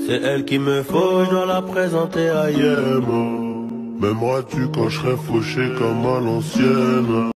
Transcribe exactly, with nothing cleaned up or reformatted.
C'est elle qui me faut, je dois la présenter ailleurs. M'aimeras-tu quand je serai fauché comme à l'ancienne?